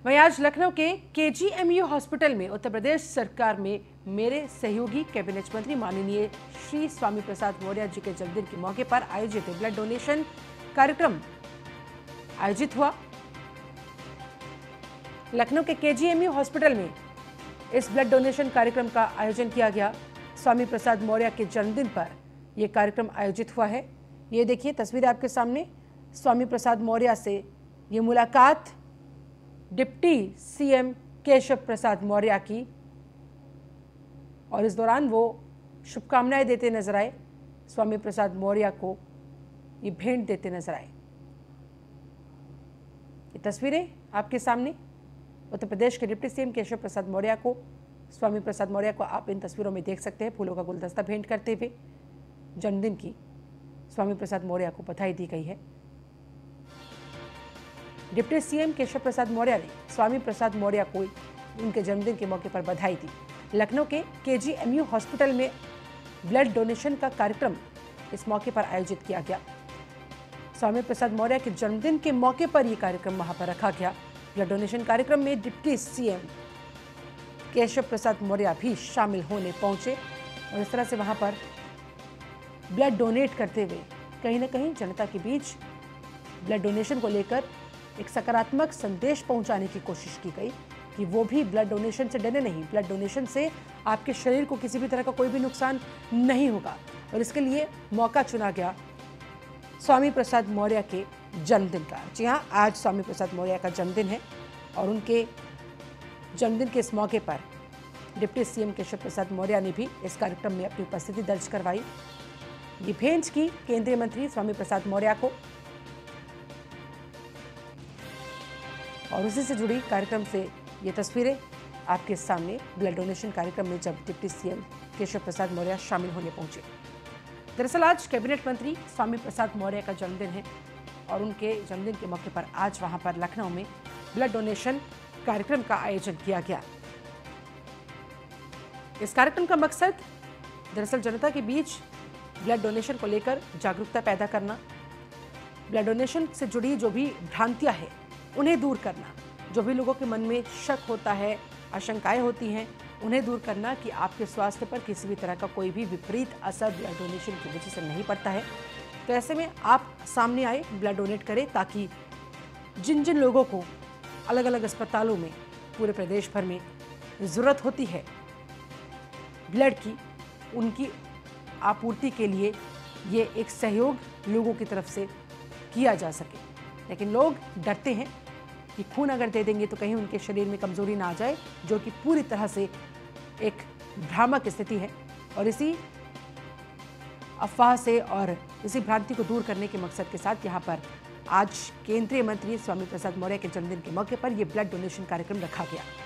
वहीं आज लखनऊ के केजीएमयू हॉस्पिटल में उत्तर प्रदेश सरकार में मेरे सहयोगी कैबिनेट मंत्री माननीय श्री स्वामी प्रसाद मौर्य जी के जन्मदिन के मौके पर आयोजित ब्लड डोनेशन कार्यक्रम आयोजित हुआ। लखनऊ के केजीएमयू हॉस्पिटल में इस ब्लड डोनेशन कार्यक्रम का आयोजन किया गया। स्वामी प्रसाद मौर्य के जन्मदिन पर यह कार्यक्रम आयोजित हुआ है। ये देखिए तस्वीरें आपके सामने, स्वामी प्रसाद मौर्य से ये मुलाकात डिप्टी सीएम केशव प्रसाद मौर्य की, और इस दौरान वो शुभकामनाएं देते नजर आए। स्वामी प्रसाद मौर्य को ये भेंट देते नजर आए। ये तस्वीरें आपके सामने, उत्तर प्रदेश के डिप्टी सीएम केशव प्रसाद मौर्य को, स्वामी प्रसाद मौर्य को आप इन तस्वीरों में देख सकते हैं। फूलों का गुलदस्ता भेंट करते हुए जन्मदिन की स्वामी प्रसाद मौर्य को बधाई दी गई है। डिप्टी सीएम केशव प्रसाद मौर्य ने स्वामी प्रसाद मौर्य को उनके जन्मदिन के मौके पर बधाई दी। लखनऊ के केजीएमयू हॉस्पिटल में ब्लड डोनेशन का कार्यक्रम इस मौके पर आयोजित किया गया। स्वामी प्रसाद मौर्य के जन्मदिन के मौके पर यह कार्यक्रम वहां पर रखा गया। ब्लड डोनेशन कार्यक्रम में डिप्टी सीएम केशव प्रसाद मौर्य भी शामिल होने पहुंचे और इस तरह से वहां पर ब्लड डोनेट करते हुए कहीं ना कहीं जनता के बीच ब्लड डोनेशन को लेकर एक सकारात्मक संदेश पहुंचाने की कोशिश की गई कि वो भी ब्लड डोनेशन से डरे नहीं। ब्लड डोनेशन से आपके शरीर को किसी भी तरह का कोई भी नुकसान नहीं होगा, और इसके लिए मौका चुना गया स्वामी प्रसाद मौर्य के जन्मदिन का। जी हाँ, आज स्वामी प्रसाद मौर्य का जन्मदिन है और उनके जन्मदिन के इस मौके पर डिप्टी सीएम केशव प्रसाद मौर्य ने भी इस कार्यक्रम में अपनी उपस्थिति दर्ज करवाई। ये भेंट की केंद्रीय मंत्री स्वामी प्रसाद मौर्य को, और उसी से जुड़ी कार्यक्रम से ये तस्वीरें आपके सामने ब्लड डोनेशन कार्यक्रम में जब डिप्टी सीएम केशव प्रसाद मौर्य शामिल होने पहुंचे। दरअसल आज कैबिनेट मंत्री स्वामी प्रसाद मौर्य का जन्मदिन है और उनके जन्मदिन के मौके पर आज वहां पर लखनऊ में ब्लड डोनेशन कार्यक्रम का आयोजन किया गया। इस कार्यक्रम का मकसद दरअसल जनता के बीच ब्लड डोनेशन को लेकर जागरूकता पैदा करना, ब्लड डोनेशन से जुड़ी जो भी भ्रांतियां हैं उन्हें दूर करना, जो भी लोगों के मन में शक होता है, आशंकाएं होती हैं, उन्हें दूर करना कि आपके स्वास्थ्य पर किसी भी तरह का कोई भी विपरीत असर ब्लड डोनेशन की वजह से नहीं पड़ता है। तो ऐसे में आप सामने आए, ब्लड डोनेट करें, ताकि जिन जिन लोगों को अलग अलग अस्पतालों में पूरे प्रदेश भर में ज़रूरत होती है ब्लड की, उनकी आपूर्ति के लिए ये एक सहयोग लोगों की तरफ से किया जा सके। लेकिन लोग डरते हैं कि खून अगर दे देंगे तो कहीं उनके शरीर में कमजोरी ना आ जाए, जो कि पूरी तरह से एक भ्रामक स्थिति है। और इसी अफवाह से और इसी भ्रांति को दूर करने के मकसद के साथ यहाँ पर आज केंद्रीय मंत्री स्वामी प्रसाद मौर्य के जन्मदिन के मौके पर यह ब्लड डोनेशन कार्यक्रम रखा गया।